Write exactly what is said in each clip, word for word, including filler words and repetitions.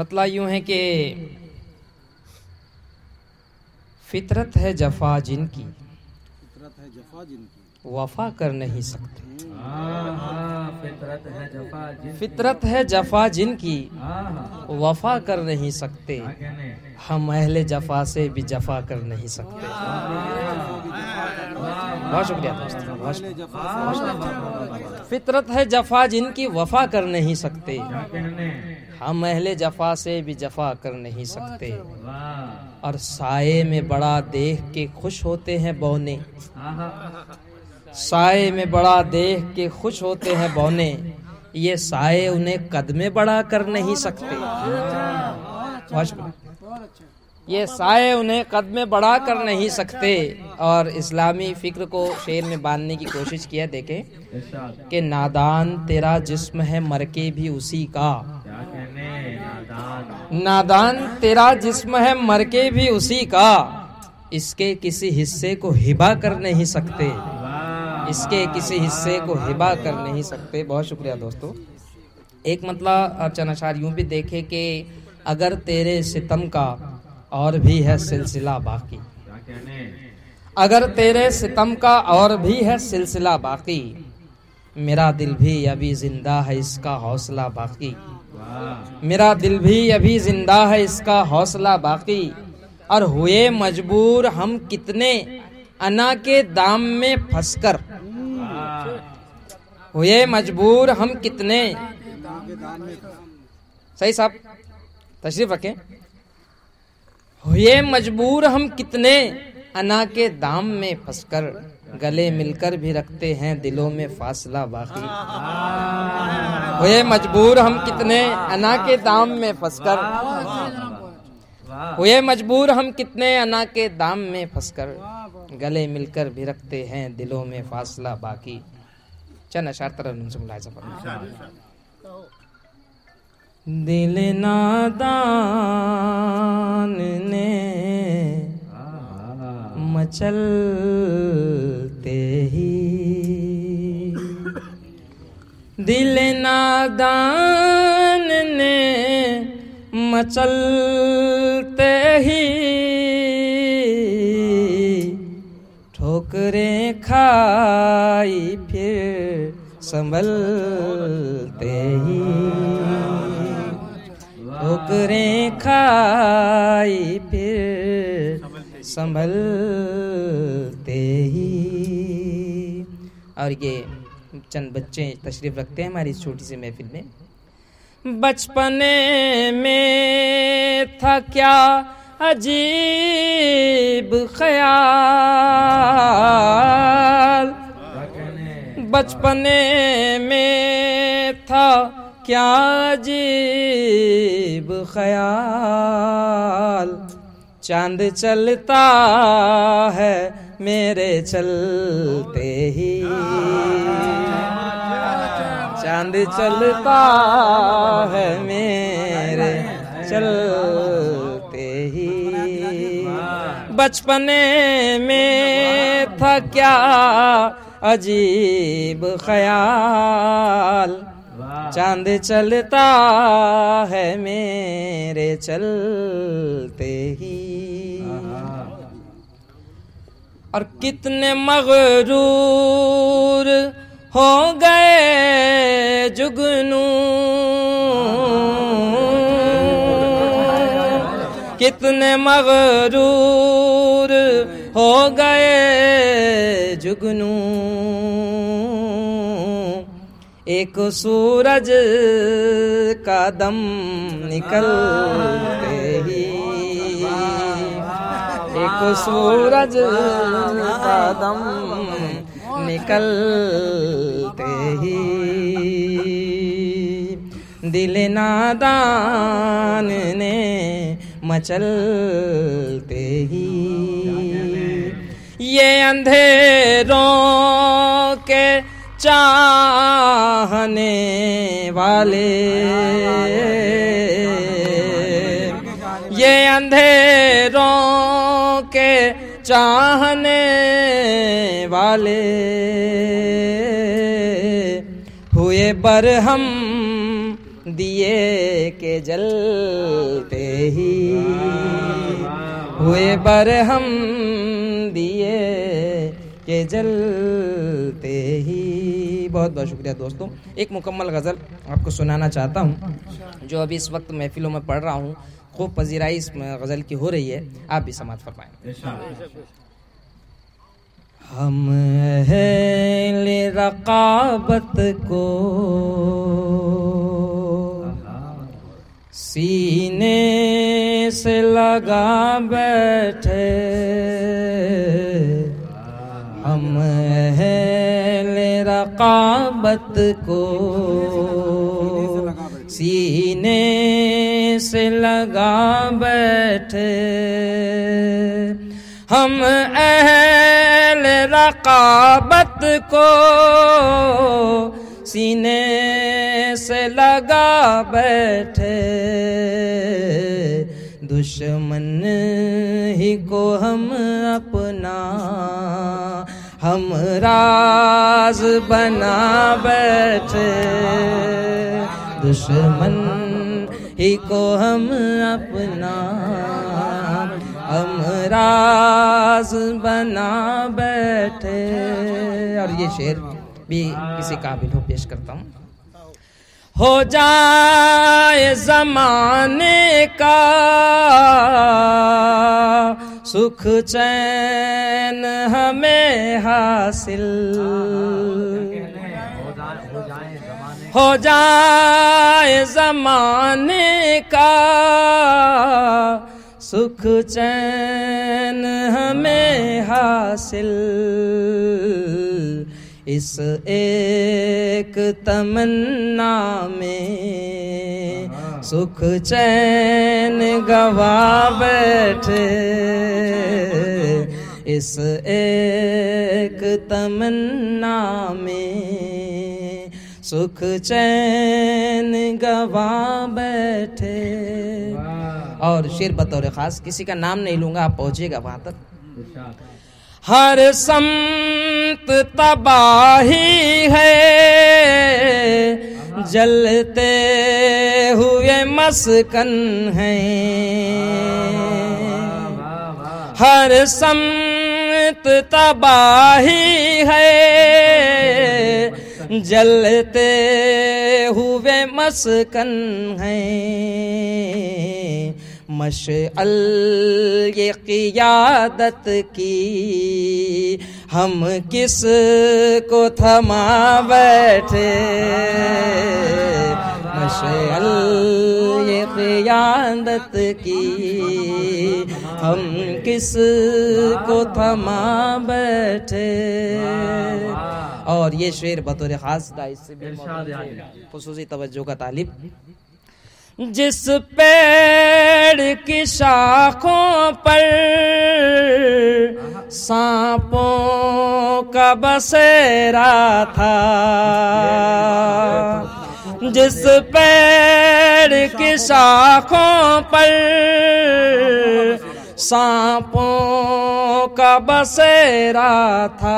मतलब यूं है कि फितरत है जफा जिनकी, फितरत है जफा जिनकी, वफा कर नहीं सकते। फितरत है जफा जिनकी, फितरत है जफा जिनकी, वफा कर नहीं सकते। हम अहले जफा से भी जफा कर नहीं सकते। बहुत शुक्रिया दोस्तों, बहुत शुक्रिया। फितरत है जफा जिनकी, वफा कर नहीं सकते। हम अहले जफा से भी जफा कर नहीं सकते। और साये में बड़ा देख के खुश होते हैं बौने, साये में बड़ा देख के खुश होते हैं बौने। ये साये उन्हें कद में बड़ा कर नहीं सकते। ये साये उन्हें कद में बड़ा कर नहीं सकते। और इस्लामी फिक्र को शेर में बांधने की कोशिश किया। देखें कि नादान तेरा जिस्म है मरके भी उसी का, नादान तेरा जिस्म है मरके भी उसी का। इसके किसी हिस्से को हिबा कर नहीं सकते, इसके किसी हिस्से को हिबा कर नहीं सकते। बहुत शुक्रिया दोस्तों। एक मतलब आप चनाचार यूं भी देखे कि अगर तेरे सितम का और भी है सिलसिला बाकी, अगर तेरे सितम का और भी है सिलसिला बाकी, मेरा दिल भी अभी जिंदा है इसका हौसला बाकी, मेरा दिल भी अभी जिंदा है इसका हौसला बाकी। और हुए मजबूर हम कितने अना के दाम में फंसकर, हुए मजबूर हम कितने, सही साहब तशरीफ रखें, हुए मजबूर हम कितने अना के दाम में फंसकर, गले मिलकर भी रखते हैं दिलों में फासला बाकी। हुए मजबूर हम कितने अना के दाम में फंसकर, हुए मजबूर हम कितने अना के दाम में फंसकर, गले मिलकर भी रखते हैं दिलों में फासला बाकी। चल अशार तरह से मुलाहिजा फरमाइए। दिल नादान ने मचलते ही, दिल नादान ने मचलते ही, ठोकरें खाई फिर संभलते ही, ठोकरें खाई फिर संभलते ही। और ये चंद बच्चे तशरीफ रखते हैं हमारी इस छोटी सी महफिल में। बचपने में था क्या अजीब ख्याल, बचपने में था क्या अजीब ख्याल, चांद चलता है मेरे चलते ही, चांद चलता है मेरे चलते ही। बचपने में था क्या अजीब ख्याल, चांद चलता है मेरे चलते ही। और कितने मगरूर हो गए जुगनू, कितने मगरूर हो गए जुगनू, एक सूरज का दम निकलते ही, एक सूरज का दम निकलते ही, दिल नादान ने मचलते ही। ये अंधेरों के चाहने वाले, ये अंधेरों के चाहने वाले, हुए बरहम दिए के जलते ही हुए बरहम, दिए के जलते ही। बहुत बहुत शुक्रिया दोस्तों। एक मुकम्मल गज़ल आपको सुनाना चाहता हूँ जो अभी इस वक्त महफिलों में पढ़ रहा हूँ। खूब पजीराई इस गज़ल की हो रही है, आप भी समाअत फरमाएं। हम अहले रक़ाबत को सीने से लगा बैठे, हम अहले रक़ाबत को सीने से लगा बैठे, हम अहले रक़ाबत को सीने से लगा बैठे, दुश्मन ही को हम अपना हम राज बना बैठे, दुश्मन ही को हम अपना हम राज बना बैठे। और ये शेर भी किसी काबिल हो पेश करता हूँ। हो जाए ज़माने का सुख चैन हमें हासिल, हो जाए ज़माने का सुख चैन हमें हासिल, इस एक तमन्ना में सुख चैन गवा बैठे, इस एक तमन्ना में सुख चैन गवा बैठे। और शेर बतौर खास, किसी का नाम नहीं लूंगा, आप पहुंचिएगा वहां तक। हर समत तबाही है, जलते हुए मस्कन है, हर समत तबाही है, जलते हुए मस्कन है, मशअल ये क़ियादत की हम किस को थमा बैठे, मशअल ये क़ियादत की हम किस को थमा बैठे। और ये शेर बतौर खास का इससे भी खुसूसी तवज्जो का तालिब। जिस पेड़ की शाखों पर सांपों का बसेरा था, जिस पेड़ की शाखों पर सांपों का बसेरा था,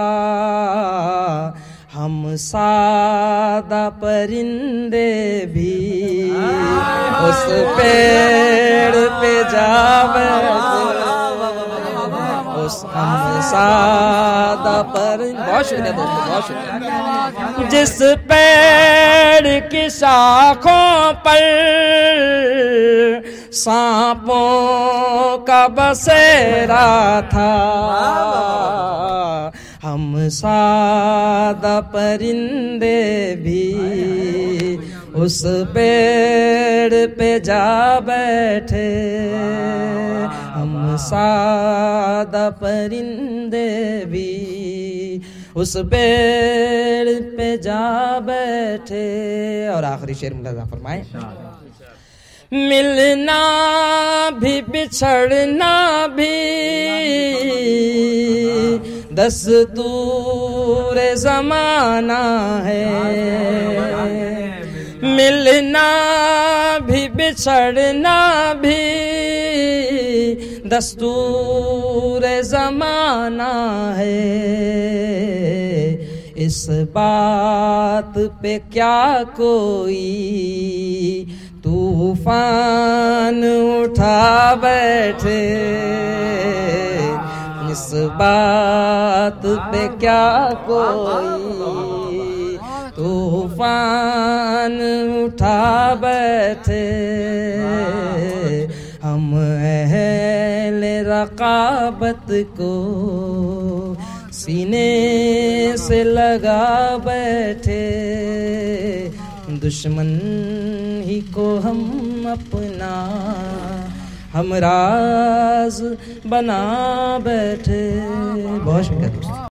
हम सादा परिंदे भी उस पेड़ पे जा बैठे, उस हम सादा परिंदे। बहुत शुक्रिया दोस्तों, बहुत शुक्रिया। जिस पेड़ की शाखों पर सांपों का बसेरा था, हम सादा परिंदे भी उस पेड़ पे जा बैठे, हम सादा परिंदे भी उस पेड़ पे जा बैठे। और आखिरी शेर मुलाज़ा फरमाए। मिलना भी बिछड़ना भी दस्तूर ज़माना है, मिलना भी बिछड़ना भी दस्तूर ज़माना है, इस बात पे क्या कोई तूफान उठा बैठे, इस बात पे क्या कोई तूफान उठा बैठे। हम अहले रकाबत को सीने से लगा बैठे, दुश्मन ही को हम अपना हमराज बना बैठे। बहुत शुक्रिया।